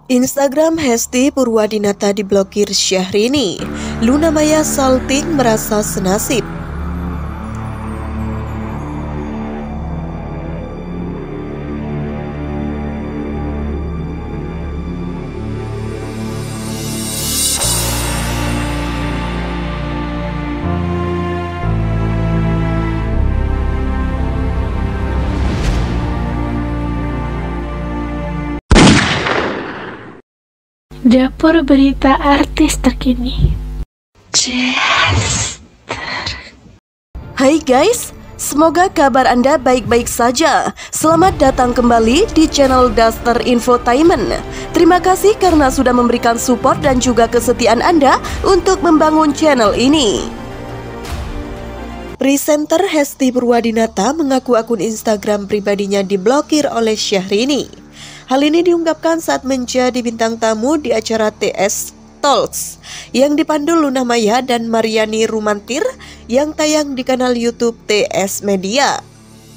Instagram Hesti Purwadinata diblokir Syahrini. Luna Maya salting merasa senasib. Dapur berita artis terkini. Hai guys, semoga kabar Anda baik-baik saja. Selamat datang kembali di channel Daster Infotainment. Terima kasih karena sudah memberikan support dan juga kesetiaan Anda untuk membangun channel ini. Presenter Hesti Purwadinata mengaku akun Instagram pribadinya diblokir oleh Syahrini. Hal ini diungkapkan saat menjadi bintang tamu di acara TS Talks yang dipandu Luna Maya dan Mariani Rumantir yang tayang di kanal YouTube TS Media.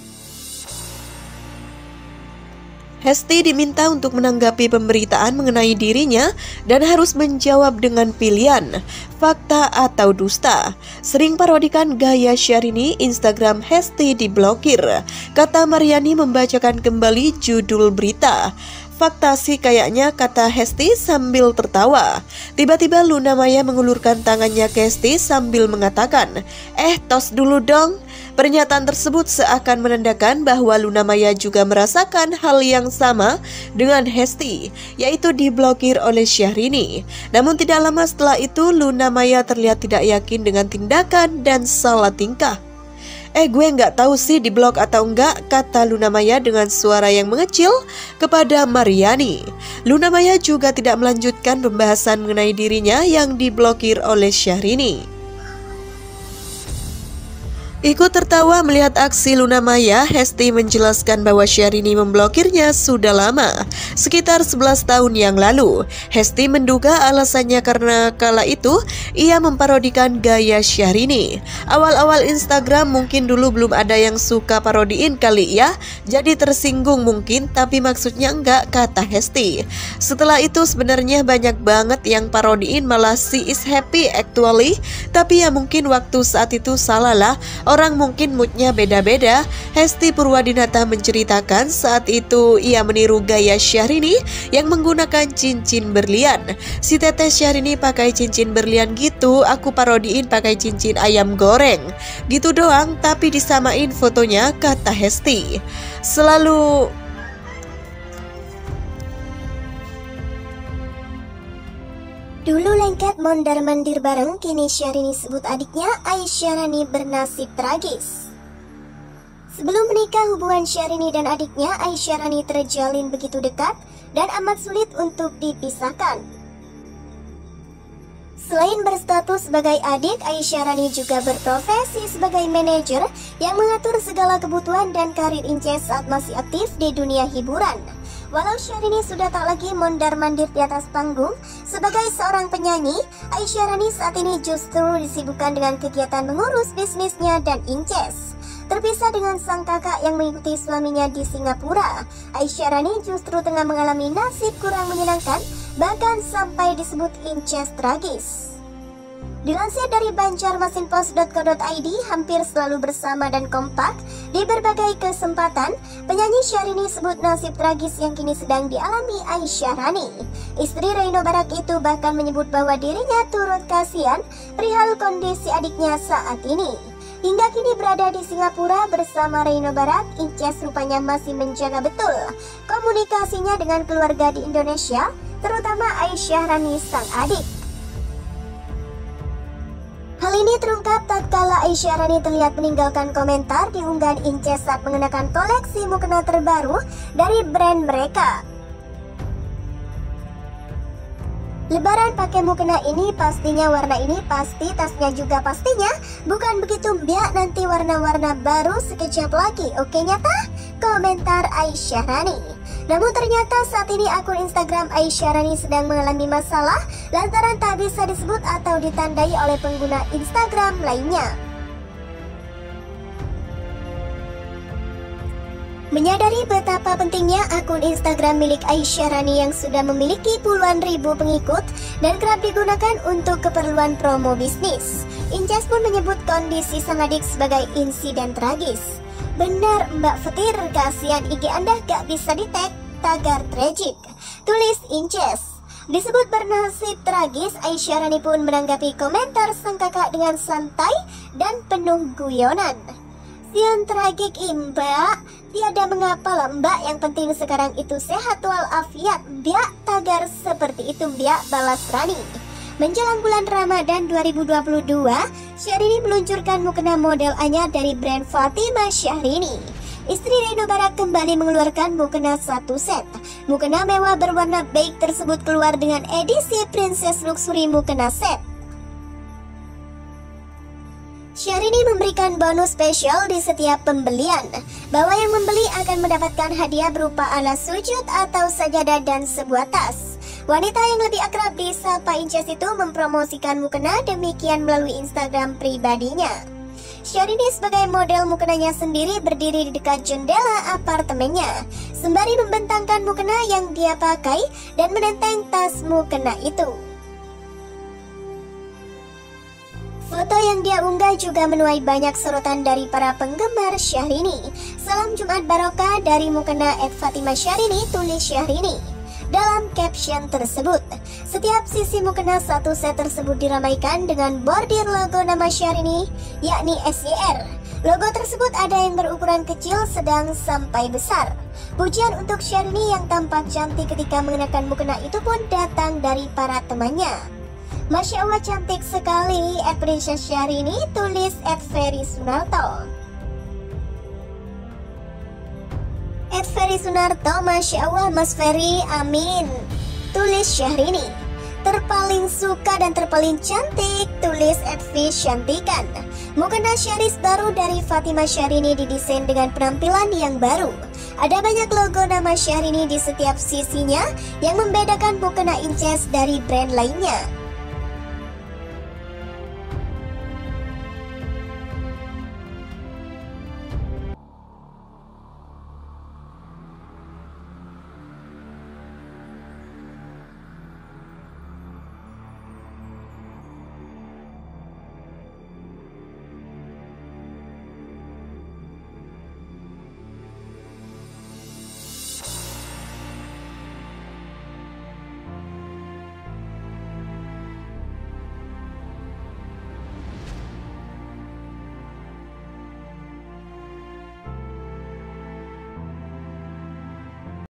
Hesti diminta untuk menanggapi pemberitaan mengenai dirinya dan harus menjawab dengan pilihan, fakta atau dusta. Sering parodikan gaya Syahrini, Instagram Hesti diblokir, kata Mariani membacakan kembali judul berita. Fakta sih kayaknya, kata Hesti sambil tertawa. Tiba-tiba Luna Maya mengulurkan tangannya ke Hesti sambil mengatakan, tos dulu dong." Pernyataan tersebut seakan menandakan bahwa Luna Maya juga merasakan hal yang sama dengan Hesti, yaitu diblokir oleh Syahrini. Namun tidak lama setelah itu Luna Maya terlihat tidak yakin dengan tindakan dan salah tingkah. Gue nggak tahu sih diblok atau enggak, kata Luna Maya dengan suara yang mengecil kepada Mariani. Luna Maya juga tidak melanjutkan pembahasan mengenai dirinya yang diblokir oleh Syahrini. Ikut tertawa melihat aksi Luna Maya, Hesti menjelaskan bahwa Syahrini memblokirnya sudah lama, sekitar 11 tahun yang lalu. Hesti menduga alasannya karena kala itu ia memparodikan gaya Syahrini. Awal-awal Instagram mungkin dulu belum ada yang suka parodiin kali ya, jadi tersinggung mungkin, tapi maksudnya enggak, kata Hesti. Setelah itu sebenarnya banyak banget yang parodiin, malah she is happy actually, tapi ya mungkin waktu saat itu salah lah. Orang mungkin moodnya beda-beda. Hesti Purwadinata menceritakan saat itu ia meniru gaya Syahrini yang menggunakan cincin berlian. Si teteh Syahrini pakai cincin berlian gitu, aku parodiin pakai cincin ayam goreng. Gitu doang, tapi disamain fotonya, kata Hesti. Selalu Dulu lengket mondar-mandir bareng, kini Syahrini sebut adiknya Aisyah Rani bernasib tragis. Sebelum menikah, hubungan Syahrini dan adiknya Aisyah Rani terjalin begitu dekat dan amat sulit untuk dipisahkan. Selain berstatus sebagai adik, Aisyah Rani juga berprofesi sebagai manajer yang mengatur segala kebutuhan dan karir Inces saat masih aktif di dunia hiburan. Walau Syahrini sudah tak lagi mondar-mandir di atas panggung sebagai seorang penyanyi, Aisyah Rani saat ini justru disibukkan dengan kegiatan mengurus bisnisnya dan Inces. Terpisah dengan sang kakak yang mengikuti suaminya di Singapura, Aisyah Rani justru tengah mengalami nasib kurang menyenangkan, bahkan sampai disebut Inces tragis. Dilansir dari banjarmasinpost.co.id, hampir selalu bersama dan kompak di berbagai kesempatan, penyanyi Syahrini sebut nasib tragis yang kini sedang dialami Aisyah Rani. Istri Reino Barak itu bahkan menyebut bahwa dirinya turut kasihan perihal kondisi adiknya saat ini. Hingga kini berada di Singapura bersama Reino Barak, Inces rupanya masih menjaga betul komunikasinya dengan keluarga di Indonesia, terutama Aisyah Rani sang adik. Hal ini terungkap tatkala Aisyah Rani terlihat meninggalkan komentar di unggahan Inces saat mengenakan koleksi mukena terbaru dari brand mereka. Lebaran pakai mukena ini, pastinya warna ini, pasti tasnya juga pastinya. Bukan begitu mbak, nanti warna-warna baru sekejap lagi, oke nyata? Komentar Aisyah Rani. Namun ternyata saat ini akun Instagram Aisyah Rani sedang mengalami masalah lantaran tak bisa disebut atau ditandai oleh pengguna Instagram lainnya. Menyadari betapa pentingnya akun Instagram milik Aisyah Rani yang sudah memiliki puluhan ribu pengikut dan kerap digunakan untuk keperluan promo bisnis, Inces pun menyebut kondisi sang adik sebagai insiden tragis. "Benar Mbak Fetir, kasihan IG Anda gak bisa di-tag, tagar tragik," tulis Inces. Disebut bernasib tragis, Aisyah Rani pun menanggapi komentar sang kakak dengan santai dan penuh guyonan. "Sian tragik Mbak, tiada mengapa lah Mbak, yang penting sekarang itu sehat walafiat Mbak, tagar seperti itu Mbak," balas Rani. Menjelang bulan Ramadan 2022, Syahrini meluncurkan mukena model anyar dari brand Fatimah Syahrini. Istri Reno Barak kembali mengeluarkan mukena satu set. Mukena mewah berwarna beige tersebut keluar dengan edisi Princess Luxury mukena set. Syahrini memberikan bonus spesial di setiap pembelian, bahwa yang membeli akan mendapatkan hadiah berupa alas sujud atau sajadah dan sebuah tas. Wanita yang lebih akrab disapa Inces itu mempromosikan mukena demikian melalui Instagram pribadinya. Syahrini sebagai model mukenanya sendiri berdiri di dekat jendela apartemennya, sembari membentangkan mukena yang dia pakai dan menenteng tas mukena itu. Foto yang dia unggah juga menuai banyak sorotan dari para penggemar Syahrini. "Salam Jumat Barokah dari mukena @Fatimah Syahrini," tulis Syahrini. Dalam caption tersebut, setiap sisi mukena satu set tersebut diramaikan dengan bordir logo nama Syahrini, yakni SYR. Logo tersebut ada yang berukuran kecil, sedang, sampai besar. Pujian untuk Syahrini yang tampak cantik ketika mengenakan mukena itu pun datang dari para temannya. "Masya Allah cantik sekali, @Princess Syahrini," tulis @Ferry Sunarto. Ferry Sunarto, "Masya Allah Mas Ferry, amin," tulis Syahrini. "Terpaling suka dan terpaling cantik," tulis @Visyantikan. Mukena Syaris baru dari Fatimah Syahrini didesain dengan penampilan yang baru. Ada banyak logo nama Syahrini di setiap sisinya yang membedakan mukena Inces dari brand lainnya.